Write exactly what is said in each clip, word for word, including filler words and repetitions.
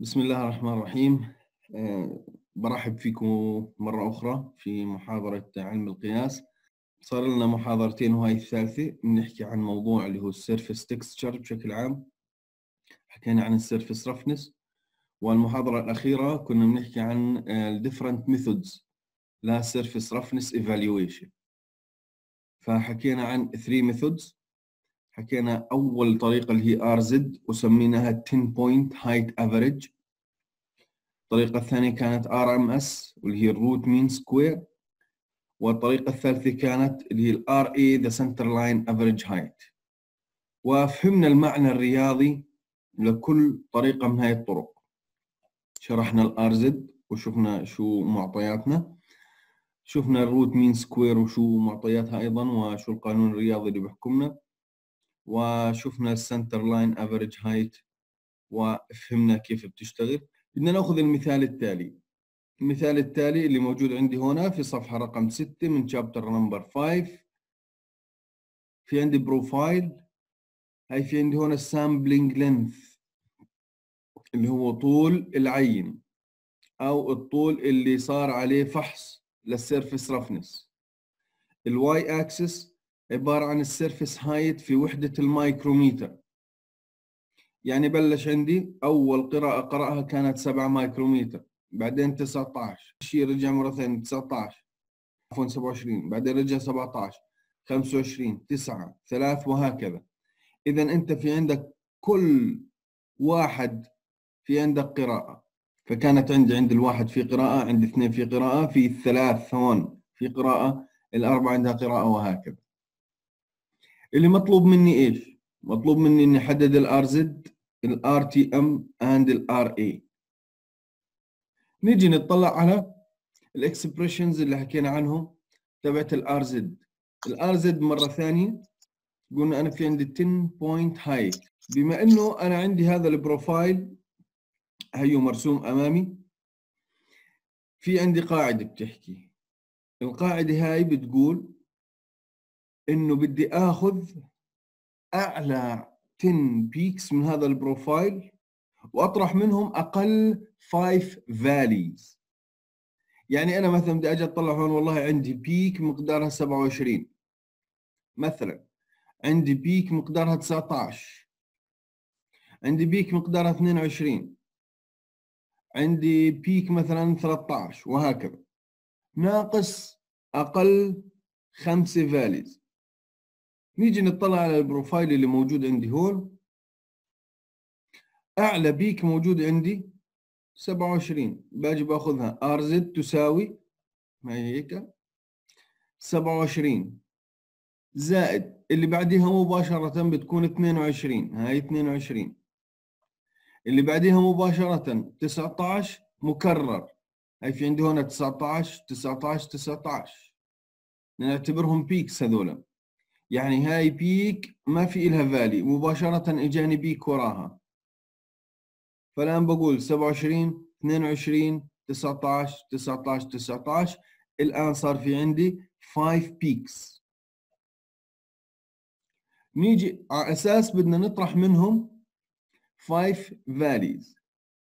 بسم الله الرحمن الرحيم. أه برحب فيكم مرة أخرى في محاضرة علم القياس. صار لنا محاضرتين وهاي الثالثة بنحكي عن موضوع اللي هو السيرفيس تكستشر بشكل عام. حكينا عن السيرفيس رفنس، والمحاضرة الأخيرة كنا بنحكي عن الديفرنت ميثودز لا سيرفيس رفنس ايفالويشن. فحكينا عن ثري ميثودز. حكينا أول طريقة اللي هي آر زد وسميناها عشرة بوينت هايت افريج. الطريقة الثانية كانت آر إم إس واللي هي الروت مين سكوير، والطريقة الثالثة كانت اللي هي الآر إي the center line average height. وفهمنا المعنى الرياضي لكل طريقة من هاي الطرق. شرحنا الآر زد وشفنا شو معطياتنا، شفنا الروت مين سكوير وشو معطياتها أيضا، وشو القانون الرياضي اللي بيحكمنا، وشفنا السنتر لاين افريج هايت، وفهمنا كيف بتشتغل. بدنا ناخذ المثال التالي. المثال التالي اللي موجود عندي هنا في صفحة رقم ستة من شابتر نمبر خمسة. في عندي بروفايل، هاي في عندي هنا السامبلينج لينث اللي هو طول العين أو الطول اللي صار عليه فحص للسيرفيس رفنس. الواي اكسس عبارة عن السيرفيس هايت في وحدة المايكروميتر. يعني بلش عندي أول قراءة قرأها كانت سبعة مايكروميتر، بعدين تسعة عشر، شيء رجع مرة ثانية تسعة عشر، عفوا سبعة وعشرين، بعدين رجع سبعة عشر، خمسة وعشرين، تسعة، ثلاثة، وهكذا. إذا أنت في عندك كل واحد في عندك قراءة. فكانت عندي عند الواحد في قراءة، عند اثنين في قراءة، في الثلاث هون في قراءة، الأربعة عندها قراءة، وهكذا. اللي مطلوب مني إيش؟ مطلوب مني إني أحدد الآر زد، الآر تي إم and الآر إي. نيجي نطلع على الإكسبريشنز اللي حكينا عنهم تبعت الآر زد. الآر زد مرة ثانية قلنا أنا في عندي عشرة بوينت هايت. بما إنه أنا عندي هذا البروفايل هيو مرسوم أمامي، في عندي قاعدة بتحكي. القاعدة هاي بتقول إنه بدي آخذ أعلى عشرة بيكس من هذا البروفايل وأطرح منهم أقل خمسة فاليز. يعني أنا مثلا بدي أجي أطلع هون، والله عندي بيك مقدارها سبعة وعشرين مثلا، عندي بيك مقدارها تسعة عشر، عندي بيك مقدارها اثنين وعشرين، عندي بيك مثلا ثلاثة عشر، وهكذا. ناقص أقل خمسة فاليز. نيجي نطلع على البروفايل اللي موجود عندي هون. أعلى بيك موجود عندي سبعة وعشرين، باجي باخذها ار زد تساوي، ما هي هيك، سبعة وعشرين زائد اللي بعديها مباشرة بتكون اثنين وعشرين، هاي اثنين وعشرين. اللي بعديها مباشرة تسعة عشر مكرر، هاي في عندي هنا تسعة عشر تسعة عشر تسعة عشر، نعتبرهم بيكس هذولا. يعني هاي بيك ما في إلها فالي، مباشرة إجاني بيك وراها. فالآن بقول سبعة وعشرين اثنين وعشرين تسعة عشر تسعة عشر تسعة عشر. الآن صار في عندي خمسة بيكس. نيجي على أساس بدنا نطرح منهم خمسة values.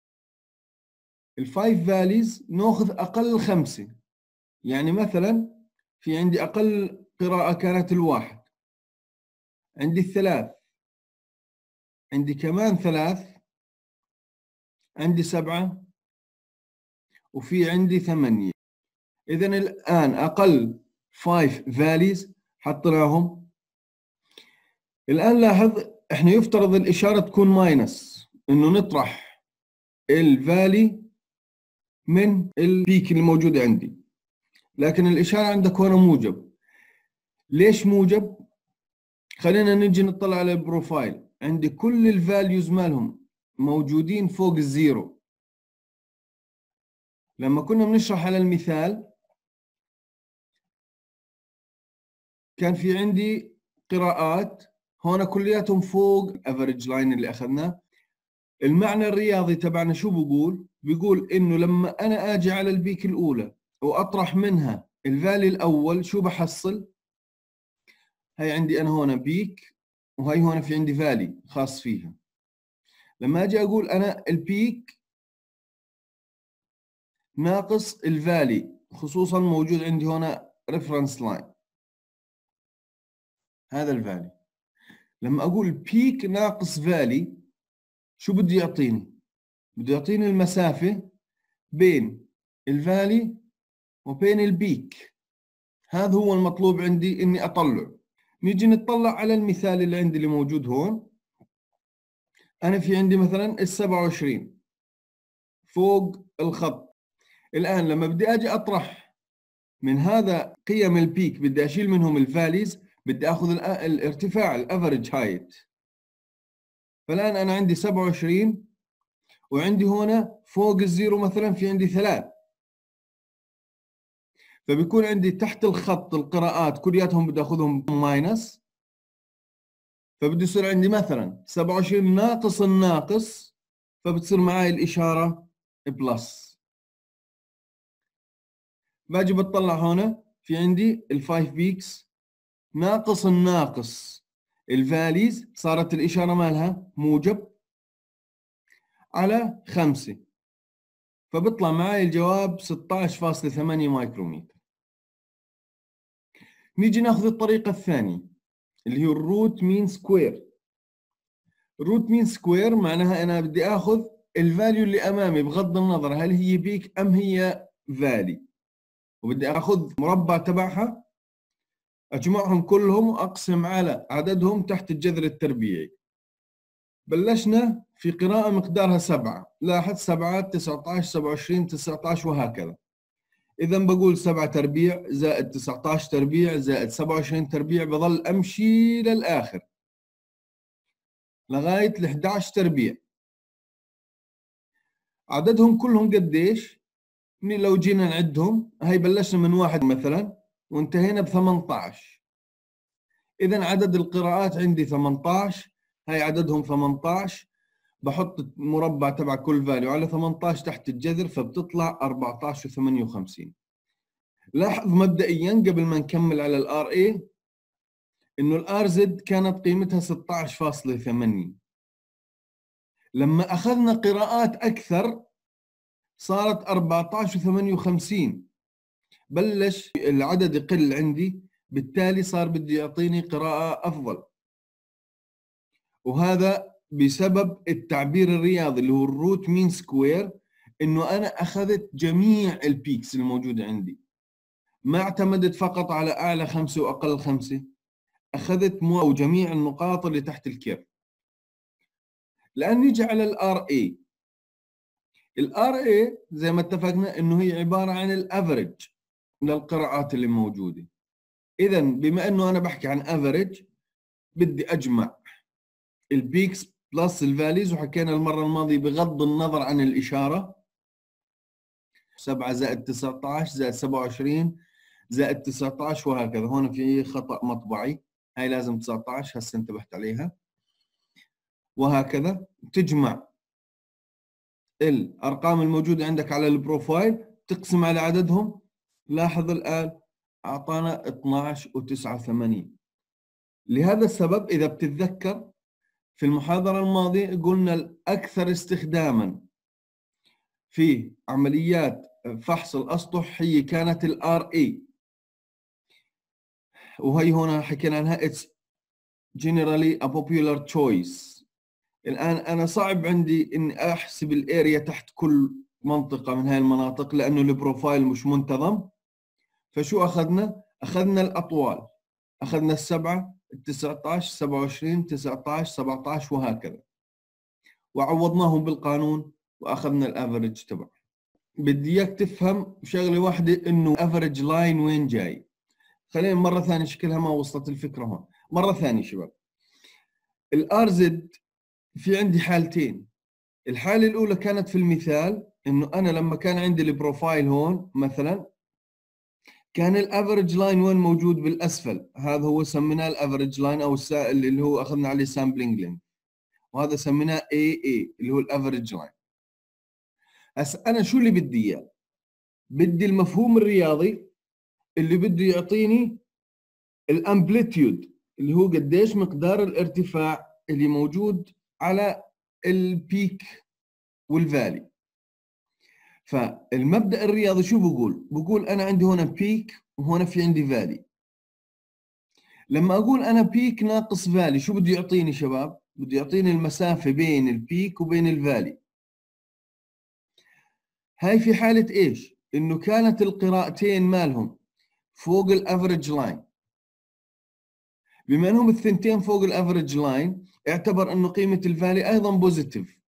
الفايف فاليز ناخذ أقل خمسة. يعني مثلا في عندي أقل قراءة كانت الواحد، عندي الثلاث، عندي كمان ثلاث، عندي سبعة، وفي عندي ثمانية. إذن الآن أقل خمسة values حطيناهم. الآن لاحظ إحنا يفترض الإشارة تكون ماينس، إنه نطرح الفالي من البيك الموجود عندي، لكن الإشارة عندك هنا موجب. ليش موجب؟ خلينا نجي نطلع على البروفايل. عندي كل الفاليوز مالهم موجودين فوق الزيرو. لما كنا بنشرح على المثال كان في عندي قراءات هون كلياتهم فوق افريج لاين اللي اخذناه. المعنى الرياضي تبعنا شو بقول؟ بيقول انه لما انا اجي على البيك الاولى واطرح منها الفالي الاول، شو بحصل؟ هاي عندي انا هون بيك، وهي هون في عندي فالي خاص فيها. لما اجي اقول انا البيك ناقص الفالي، خصوصا موجود عندي هنا ريفرنس لاين، هذا الفالي. لما اقول بيك ناقص فالي شو بده يعطيني؟ بده يعطيني المسافة بين الفالي وبين البيك. هذا هو المطلوب عندي اني اطلعه. نيجي نطلع على المثال اللي عندي اللي موجود هون. انا في عندي مثلا السبعة وعشرين فوق الخط. الان لما بدي اجي اطرح من هذا قيم البيك، بدي اشيل منهم الفاليز، بدي اخذ الارتفاع الافريج هايت. فالان انا عندي سبعة وعشرين وعندي هنا فوق الزيرو مثلا في عندي ثلاث، فبيكون عندي تحت الخط القراءات كلياتهم بدي اخذهم ماينس، فبده يصير عندي مثلا سبعة وعشرين ناقص الناقص، فبتصير معي الاشاره بلس. باجي بطلع هنا في عندي الفايف بيكس ناقص الناقص الفاليز، صارت الاشاره مالها موجب على خمسة، فبطلع معي الجواب ستة عشر فاصلة ثمانية مايكرومتر. نيجي ناخذ الطريقه الثانيه اللي هي الروت مين سكوير. الروت مين سكوير معناها انا بدي اخذ الفاليو اللي امامي بغض النظر هل هي بيك ام هي فالي، وبدي اخذ مربع تبعها اجمعهم كلهم واقسم على عددهم تحت الجذر التربيعي. بلشنا في قراءة مقدارها سبعة، لاحظ سبعة تسعة عشر سبعة وعشرين تسعة عشر وهكذا. إذا بقول سبعة تربيع زائد تسعة عشر تربيع زائد سبعة وعشرين تربيع، بظل أمشي للآخر لغاية ال إحدى عشر تربيع. عددهم كلهم قديش؟ لو جينا نعدهم، هي بلشنا من واحد مثلا وانتهينا ب ثمانية عشر. إذا عدد القراءات عندي ثمانية عشر، هاي عددهم ثمانية عشر، بحط مربع تبع كل فاليو على ثمانية عشر تحت الجذر، فبتطلع أربعة عشر وثمانية وخمسين. لاحظ مبدئيا قبل ما نكمل على الار اي انه الار زد كانت قيمتها ستة عشر فاصلة ثمانية. لما اخذنا قراءات اكثر صارت أربعة عشر وثمانية وخمسين، بلش العدد يقل عندي، بالتالي صار بدي يعطيني قراءة افضل. وهذا بسبب التعبير الرياضي اللي هو الروت مين سكوير، انه انا اخذت جميع البيكس الموجودة عندي، ما اعتمدت فقط على اعلى خمسة واقل خمسة، اخذت مو جميع النقاط اللي تحت الكيرف. الان نيجي على الار اي. الار اي زي ما اتفقنا انه هي عبارة عن الافريج للقراءات اللي موجودة. اذا بما انه انا بحكي عن افريج، بدي اجمع البيكس بلس الفاليز، وحكينا المرة الماضية بغض النظر عن الإشارة، سبعة زائد تسعة عشر زائد سبعة وعشرين زائد تسعة عشر وهكذا. هون في خطأ مطبعي، هاي لازم تسعة عشر، هسه انتبهت عليها. وهكذا تجمع الأرقام الموجودة عندك على البروفايل، تقسم على عددهم. لاحظ الآن أعطانا اثناشر وتسعة وثمانين. لهذا السبب إذا بتتذكر في المحاضرة الماضية قلنا الأكثر استخداما في عمليات فحص الأسطح هي كانت ال آر إيه، وهي هنا حكينا عنها it's generally a popular choice. الآن أنا صعب عندي إني أحسب الاريا تحت كل منطقة من هاي المناطق لأنه البروفايل مش منتظم. فشو أخذنا؟ أخذنا الأطوال، أخذنا السبعة التسعة عشر سبعة وعشرين تسعة عشر سبعة عشر وهكذا، وعوضناهم بالقانون وأخذنا الأفريج تبعه. بدي إياك تفهم شغلة واحدة، إنه أفريج لاين وين جاي. خلينا مرة ثانية، شكلها ما وصلت الفكرة هون. مرة ثانية شباب، الار زد في عندي حالتين. الحالة الأولى كانت في المثال إنه أنا لما كان عندي البروفايل هون مثلا، كان الافريج لاين وين موجود؟ بالأسفل. هذا هو سميناه الافريج لاين أو السائل اللي هو أخذنا عليه سامبلينج لينث، وهذا سميناه إيه إيه اللي هو الافريج لاين. هسه أنا شو اللي بدي إياه؟ بدي المفهوم الرياضي اللي بده يعطيني الامبليتيود اللي هو قديش مقدار الارتفاع اللي موجود على البيك والفالي. فالمبدأ الرياضي شو بقول؟ بقول أنا عندي هنا بيك وهنا في عندي فالي. لما أقول أنا بيك ناقص فالي شو بده يعطيني شباب؟ بده يعطيني المسافة بين البيك وبين الفالي. هاي في حالة إيش؟ إنه كانت القراءتين مالهم فوق الأفريج لاين. بما أنهم الثنتين فوق الأفريج لاين اعتبر إنه قيمة الفالي أيضا بوزيتيف.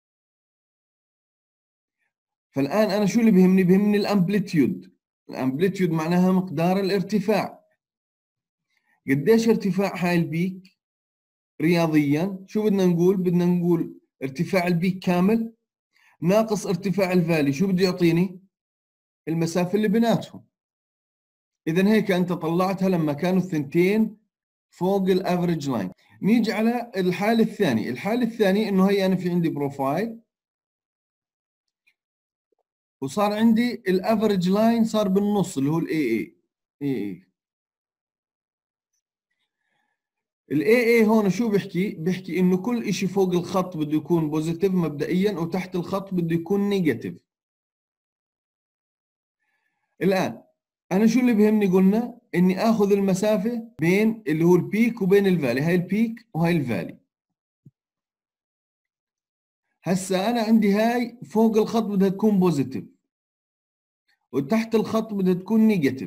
فالآن أنا شو اللي بيهمني؟ بيهمني الأمبليتيود. الأمبليتيود معناها مقدار الارتفاع. قديش ارتفاع هاي البيك؟ رياضيا شو بدنا نقول؟ بدنا نقول ارتفاع البيك كامل ناقص ارتفاع الفالي. شو بده يعطيني؟ المسافة اللي بيناتهم. إذا هيك أنت طلعتها لما كانوا الثنتين فوق الافريج لاين. نيجي على الحالة الثانية. الحالة الثانية إنه هي أنا في عندي بروفايل وصار عندي الافريج لاين صار بالنص اللي هو الاي اي. اي اي الاي اي هون شو بيحكي؟ بيحكي انه كل اشي فوق الخط بده يكون بوزيتيف مبدئيا وتحت الخط بده يكون نيجاتيف. الان انا شو اللي بيهمني؟ قلنا اني اخذ المسافة بين اللي هو البيك وبين الفالي. هاي البيك وهاي الفالي. هسا انا عندي هاي فوق الخط بدها تكون بوزيتيف وتحت الخط بدها تكون نيجاتيف.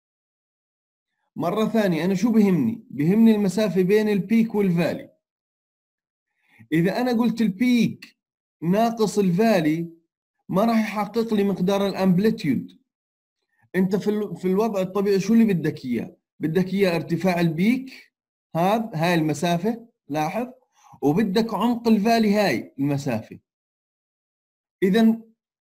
مرة ثانية أنا شو بهمني؟ بهمني المسافة بين البيك والفالي. إذا أنا قلت البيك ناقص الفالي ما راح يحقق لي مقدار الأمبليتيود. أنت في في الوضع الطبيعي شو اللي بدك إياه؟ بدك إياه ارتفاع البيك هذا هاي المسافة، لاحظ، وبدك عمق الفالي هاي المسافة. إذا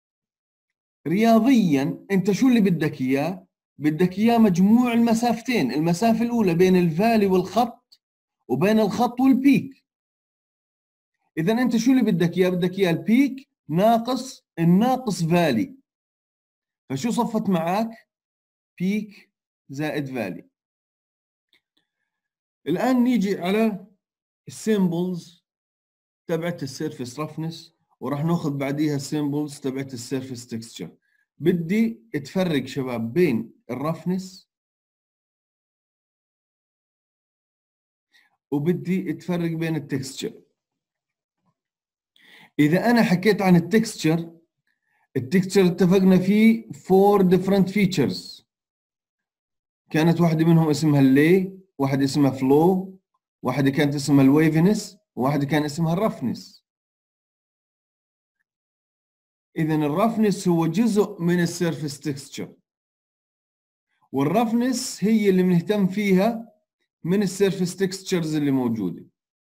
رياضيا أنت شو اللي بدك إياه؟ بدك إياه مجموع المسافتين. المسافة الأولى بين الفالي والخط وبين الخط والبيك. إذا أنت شو اللي بدك إياه؟ بدك إياه البيك ناقص الناقص فالي. فشو صفت معك؟ بيك زائد فالي. الآن نيجي على السيمبلز تبعت السيرفيس رفنس وراح ناخذ بعديها السيمبلز تبعت السيرفيس تكستشر. بدي اتفرق شباب بين الرفنس وبدي اتفرق بين التكستشر. إذا أنا حكيت عن التكستشر، التكستشر اتفقنا فيه four different features. كانت واحدة منهم اسمها اللي، واحدة اسمها فلو، واحدة كانت اسمها الويفنس، وواحدة كان اسمها الرفنس. إذا الرفنس هو جزء من السيرفيس تكستشر، والرفنس هي اللي بنهتم فيها من السيرفيس تكستشرز اللي موجودة.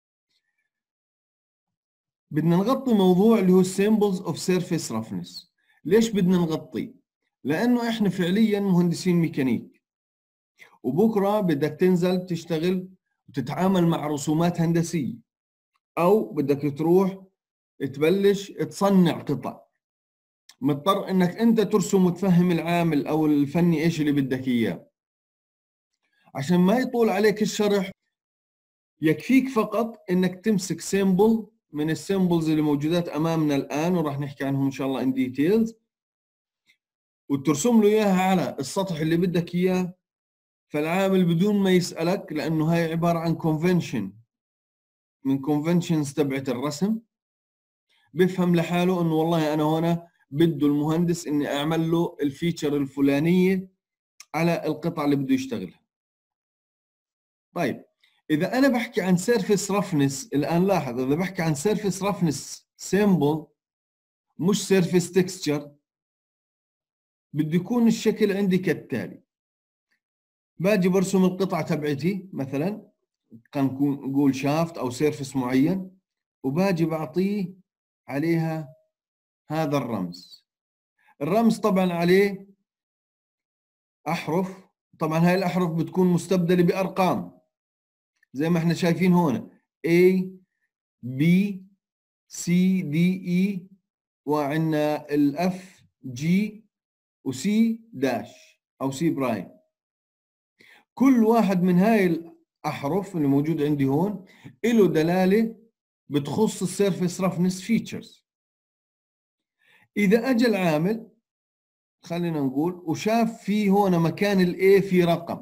بدنا نغطي موضوع اللي هو symbols of surface roughness. ليش بدنا نغطيه؟ لأنه إحنا فعليا مهندسين ميكانيك، وبكرة بدك تنزل تشتغل وتتعامل مع رسومات هندسية، أو بدك تروح تبلش تصنع قطع. مضطر انك انت ترسم وتفهم العامل او الفني ايش اللي بدك اياه. عشان ما يطول عليك الشرح يكفيك فقط انك تمسك سيمبل من السيمبلز اللي موجودات امامنا الان وراح نحكي عنهم ان شاء الله ان ديتيلز، وترسم له اياها على السطح اللي بدك اياه. فالعامل بدون ما يسألك، لانه هاي عبارة عن كونفنشن من كونفنشنز تبعت الرسم، بفهم لحاله انه والله انا هنا بده المهندس اني اعمل له الفيتشر الفلانيه على القطعه اللي بده يشتغلها. طيب اذا انا بحكي عن سيرفيس رفنس، الان لاحظ اذا بحكي عن سيرفيس رفنس سيمبل مش سيرفيس تكستشر، بده يكون الشكل عندي كالتالي. باجي برسم القطعه تبعتي، مثلا كان نقول شافت او سيرفيس معين، وباجي بعطيه عليها هذا الرمز. الرمز طبعا عليه أحرف، طبعا هاي الأحرف بتكون مستبدلة بأرقام زي ما احنا شايفين هون A B C D E، وعندنا الأف جي وسي داش أو سي برايم. كل واحد من هاي الأحرف اللي موجود عندي هون له دلالة بتخص السيرفيس رفنس فيتشرز. إذا أجى العامل خلينا نقول وشاف في هنا مكان ال A في رقم،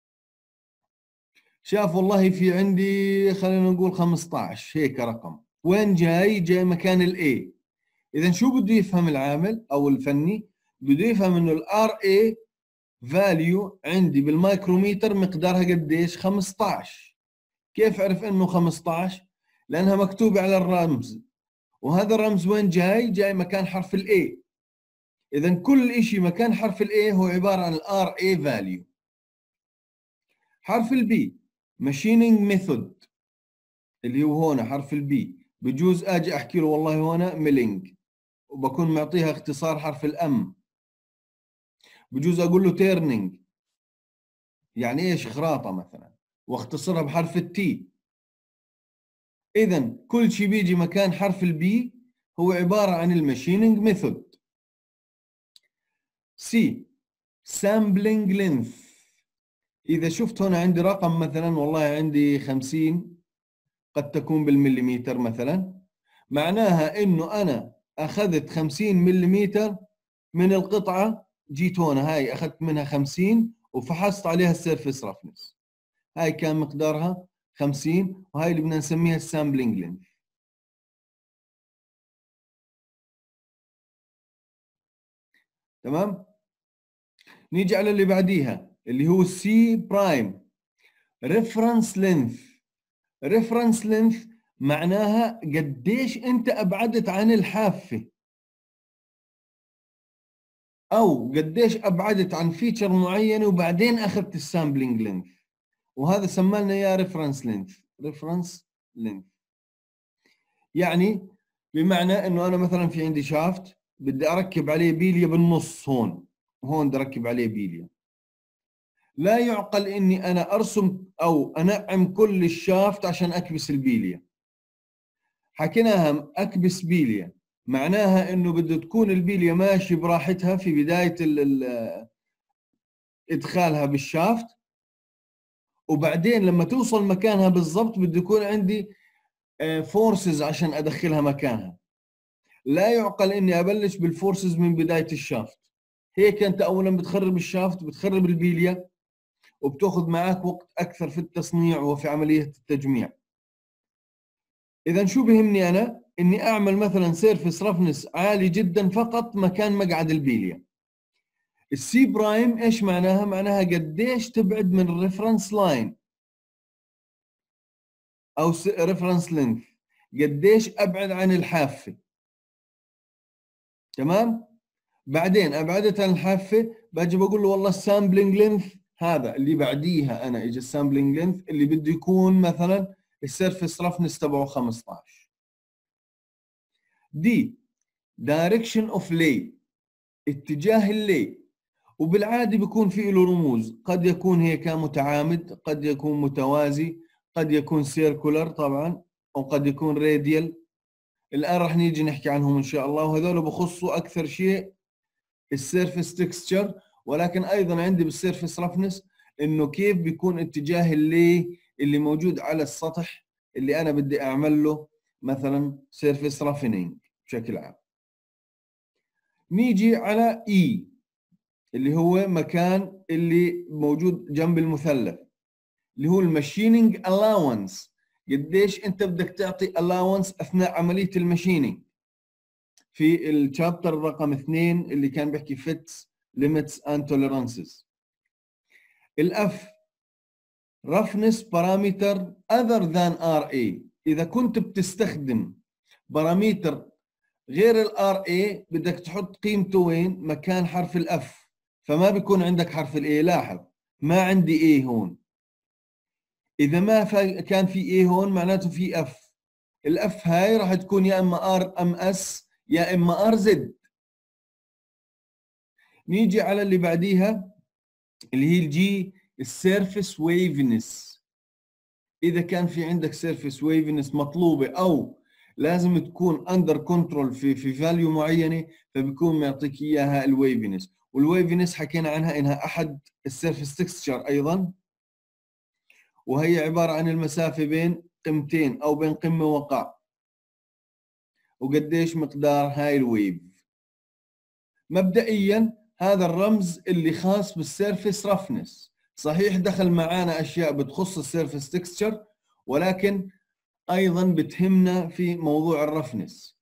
شاف والله في عندي خلينا نقول خمسة عشر هيك رقم، وين جاي؟ جاي مكان ال A. إذا شو بده يفهم العامل أو الفني؟ بده يفهم إنه ال آر إيه value عندي بالمايكروميتر مقدارها قديش؟ خمسة عشر. كيف عرف إنه خمسة عشر؟ لأنها مكتوبة على الرمز، وهذا الرمز وين جاي؟ جاي مكان حرف ال A. إذا كل إشي مكان حرف ال A هو عبارة عن ال آر إيه value. حرف ال B machining method اللي هو هنا حرف ال B، بجوز أجي أحكي له والله هنا milling وبكون معطيها اختصار حرف الأم. بجوز أقول له turning يعني إيش؟ خراطة مثلا، واختصرها بحرف التي. إذا كل شيء بيجي مكان حرف البي هو عبارة عن الماشينينج ميثود. سي سامبلينج لينث. إذا شفت هنا عندي رقم مثلا والله عندي خمسين، قد تكون بالمليمتر مثلا، معناها إنه أنا أخذت خمسين مليمتر من القطعة، جيت هنا هاي أخذت منها خمسين وفحصت عليها السيرفيس رفنس، هاي كان مقدارها خمسين، وهاي اللي بدنا نسميها السامبلينج لينث. تمام. نيجي على اللي بعديها اللي هو السي برايم ريفرنس لينث. ريفرنس لينث معناها قديش انت ابعدت عن الحافه، او قديش ابعدت عن فيتشر معينه وبعدين اخذت السامبلينج لينث، وهذا سمالنا يا ريفرنس لينث. ريفرنس لينث يعني بمعنى انه انا مثلا في عندي شافت بدي اركب عليه بيليا بالنص، هون وهون بدي اركب عليه بيليا، لا يعقل اني انا ارسم او انعم كل الشافت عشان اكبس البيليا. حكيناها اكبس بيليا معناها انه بده تكون البيليا ماشي براحتها في بدايه ال ال ادخالها بالشافت، وبعدين لما توصل مكانها بالضبط بده يكون عندي فورسز عشان ادخلها مكانها. لا يعقل اني ابلش بالفورسز من بدايه الشافت، هيك انت اولا بتخرب الشافت، بتخرب البيليا، وبتاخذ معك وقت اكثر في التصنيع وفي عمليه التجميع. اذا شو بهمني انا؟ اني اعمل مثلا سيرفيس رفنس عالي جدا فقط مكان مقعد البيليا. السي برايم ايش معناها؟ معناها قديش تبعد من الريفرنس لاين او ريفرنس لينث، قديش ابعد عن الحافه. تمام. بعدين ابعدت عن الحافه باجي بقول له والله السامبلينج لينث هذا اللي بعديها، انا اجى السامبلينج لينث اللي بده يكون مثلا السيرفيس رفنس تبعه خمسة عشر. دي دايركشن اوف لي، اتجاه اللي، وبالعادة بيكون في له رموز، قد يكون هيك متعامد، قد يكون متوازي، قد يكون سيركولر طبعا، او قد يكون راديال. الان راح نيجي نحكي عنهم ان شاء الله، وهذول بخصوا اكثر شيء السيرفيس تكستشر، ولكن ايضا عندي بالسيرفيس رفنس انه كيف بيكون اتجاه اللي اللي موجود على السطح اللي انا بدي اعمل له مثلا سيرفيس رافينينج بشكل عام. نيجي على اي اللي هو مكان اللي موجود جنب المثلث اللي هو الماشينينج الاونس، قديش انت بدك تعطي الاونس اثناء عمليه الماشينينج. في الشابتر رقم اثنين اللي كان بيحكي فيتس ليميتس اند توليرانسز. الاف roughness parameter other than ار اي. اذا كنت بتستخدم باراميتر غير الار اي بدك تحط قيمته وين؟ مكان حرف الاف، فما بيكون عندك حرف الاي. لاحظ ما عندي اي هون، اذا ما كان في اي هون معناته في اف. الاف هاي راح تكون يا اما ار ام اس يا اما ار زد. نيجي على اللي بعديها اللي هي الجي السيرفيس ويفنس. اذا كان في عندك سيرفيس ويفنس مطلوبه او لازم تكون اندر كنترول في في فاليو معينه، فبيكون معطيك اياها الويفنس. والويفنس حكينا عنها انها احد السيرفيس تكستشر ايضا، وهي عباره عن المسافه بين قيمتين او بين قمه وقاع، وقديش مقدار هاي الويف. مبدئيا هذا الرمز اللي خاص بالسيرفيس رفنس، صحيح دخل معانا اشياء بتخص السيرفيس تكستشر ولكن ايضا بتهمنا في موضوع الرفنس.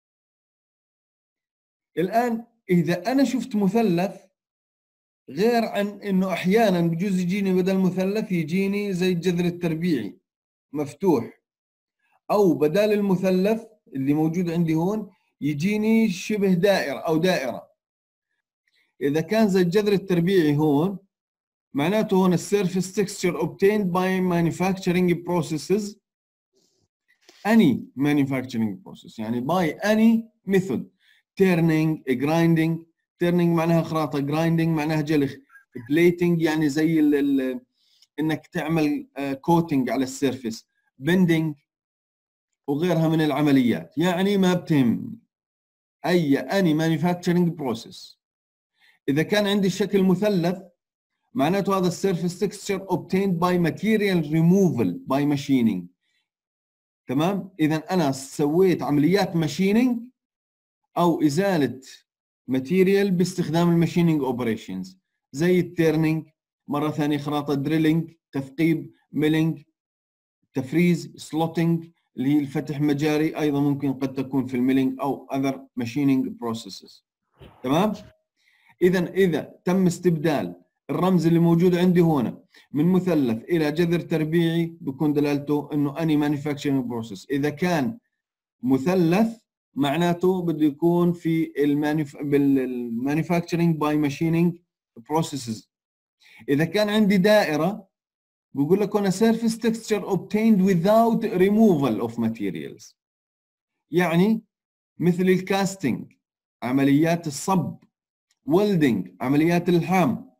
الان اذا انا شفت مثلث، غير عن انه احيانا بجوز يجيني بدل مثلث يجيني زي الجذر التربيعي مفتوح، او بدال المثلث اللي موجود عندي هون يجيني شبه دائرة او دائرة. اذا كان زي الجذر التربيعي هون معناته هون السيرفيس texture obtained by manufacturing processes any manufacturing process، يعني by any method turning grinding. turning معناها خراطة، grinding معناها جلخ، plating يعني زي ال ال انك تعمل coating على السيرفيس، bending وغيرها من العمليات. يعني ما بتهم اي any manufacturing process. اذا كان عندي الشكل مثلث معناته هذا السيرفيس texture obtained by material removal by machining. تمام؟ اذا انا سويت عمليات ماشينينج او ازاله ماتيريال باستخدام الماشينينج اوبريشنز، زي التيرنينج، مره ثانيه خراطه دريلينج، تثقيب، ميلينج، تفريز، سلوتينج اللي هي الفتح مجاري، ايضا ممكن قد تكون في الميلينج او اذر ماشينينج بروسيسز. تمام؟ اذا اذا تم استبدال الرمز اللي موجود عندي هنا من مثلث الى جذر تربيعي بكون دلالته انه اني مانيفاكتشرنج بروسيس. اذا كان مثلث معناته بده يكون في المانيفاكتشرنج باي ماشينينج بروسيسز. اذا كان عندي دائره بقول لك هنا surface texture obtained without removal of materials، يعني مثل الكاستنج، عمليات الصب، welding عمليات الحام،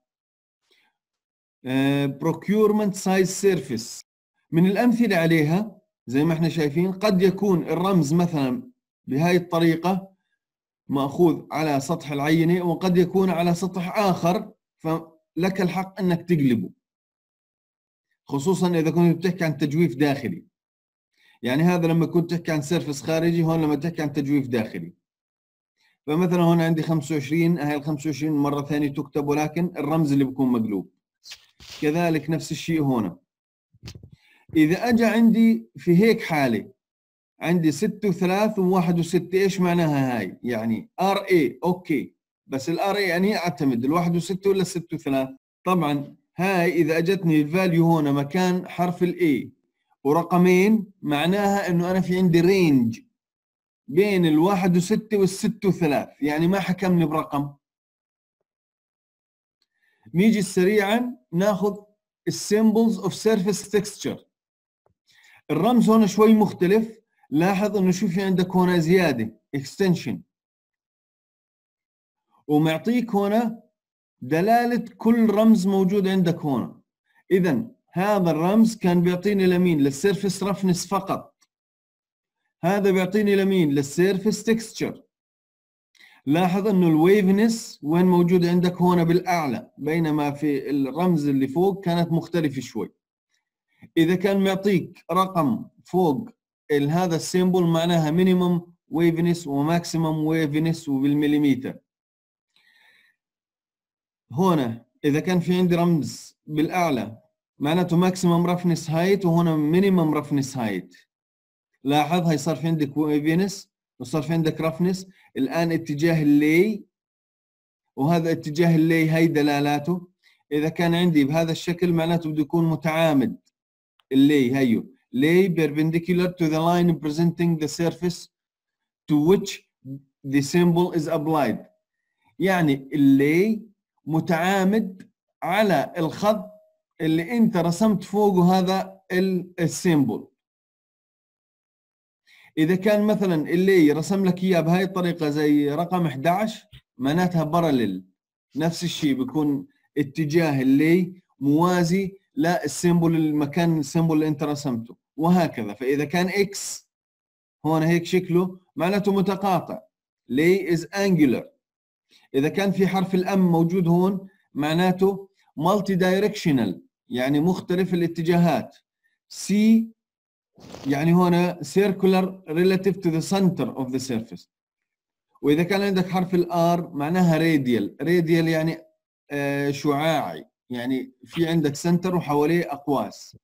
Uh, procurement size surface. من الأمثلة عليها زي ما احنا شايفين قد يكون الرمز مثلا بهاي الطريقة مأخوذ على سطح العينة، وقد يكون على سطح آخر فلك الحق أنك تقلبه، خصوصا إذا كنت بتحكي عن تجويف داخلي. يعني هذا لما كنت تحكي عن سيرفس خارجي، هون لما تحكي عن تجويف داخلي. فمثلا هون عندي خمسة وعشرين، هاي ال خمسة وعشرين مرة ثانية تكتب ولكن الرمز اللي بيكون مقلوب. كذلك نفس الشيء هنا. إذا أجى عندي في هيك حالة عندي ستة وثلاث وواحد وستة، إيش معناها هاي؟ يعني ار اي أوكي، بس الار اي يعني أعتمد الواحد وستة ولا الستة وثلاث؟ طبعا هاي إذا أجتني الفاليو هنا مكان حرف الاي ورقمين معناها إنه أنا في عندي رينج بين الواحد وستة والستة وثلاث، يعني ما حكمني برقم. نيجي سريعا ناخذ السيمبلز اوف سيرفيس تكستشر. الرمز هنا شوي مختلف، لاحظ انه شو في عندك هنا زياده اكستنشن، ومعطيك هنا دلاله كل رمز موجود عندك هنا. اذا هذا الرمز كان بيعطيني لمين؟ للسيرفيس رفنس فقط. هذا بيعطيني لمين؟ للسيرفيس تكستشر. لاحظ انه الويفنس وين موجود عندك هنا بالاعلى، بينما في الرمز اللي فوق كانت مختلفه شوي. اذا كان معطيك رقم فوق هذا السيمبل معناها مينيمم ويفنس وماكسيمم ويفنس وبالمليمتر. هنا اذا كان في عندي رمز بالاعلى معناته ماكسيمم رفنس هايت، وهنا مينيمم رفنس هايت. لاحظ هاي صار في عندك ويفنس وصار في عندك رفنس. الان اتجاه اللي، وهذا اتجاه اللي، هاي دلالاته. اذا كان عندي بهذا الشكل معناته بده يكون متعامد. اللي هيو lay perpendicular to the line presenting the surface to which the symbol is applied. يعني اللي متعامد على الخط اللي انت رسمت فوقه هذا السيمبل. اذا كان مثلا اللي رسم لك اياه بهاي الطريقه زي رقم احد عشر معناتها بارلل، نفس الشيء بيكون اتجاه اللي موازي للسيمبل، المكان السيمبل اللي انت رسمته، وهكذا. فاذا كان اكس هون هيك شكله معناته متقاطع، لي از انجولار. اذا كان في حرف الام موجود هون معناته مالتي دايركشنال، يعني مختلف الاتجاهات. سي يعني هنا circular relative to the center of the surface. واذا كان عندك حرف الار معناها راديال. راديال يعني آه شعاعي، يعني في عندك سنتر وحواليه اقواس.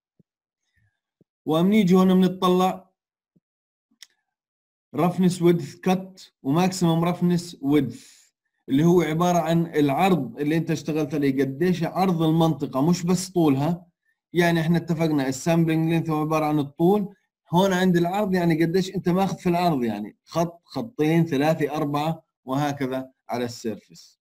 وبنيجي هون بنطلع roughness width cut وماكسيمم roughness width، اللي هو عبارة عن العرض اللي انت اشتغلت عليه، قديش عرض المنطقة مش بس طولها. يعني احنا اتفقنا السامبلينج لينث هو عبارة عن الطول، هون عند العرض يعني قديش انت ماخذ في العرض، يعني خط، خطين، ثلاثة، أربعة، وهكذا على السيرفس.